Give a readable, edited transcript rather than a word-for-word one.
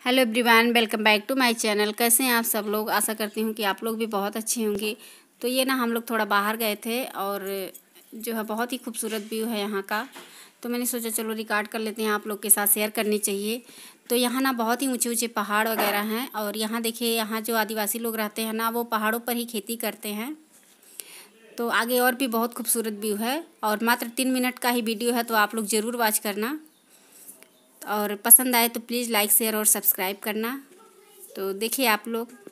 Hello everyone, welcome back to my channel. कैसे हैं आप सब लोग? आशा करती हूँ कि आप लोग भी बहुत अच्छे होंगे। तो ये ना हम लोग थोड़ा बाहर गए थे और जो है बहुत ही खूबसूरत व्यू है यहाँ का। तो मैंने सोचा चलो रिकॉर्ड कर लेते हैं, आप लोग के साथ शेयर करनी चाहिए। तो यहाँ ना बहुत ही ऊँचे ऊँचे पहाड़ वगैरह हैं और यहाँ देखिए, यहाँ जो आदिवासी लोग रहते हैं ना, वो पहाड़ों पर ही खेती करते हैं। तो आगे और भी बहुत खूबसूरत व्यू है और मात्र 3 मिनट का ही वीडियो है, तो आप लोग ज़रूर वॉच करना। और पसंद आए तो प्लीज़ लाइक शेयर और सब्सक्राइब करना। तो देखिए आप लोग।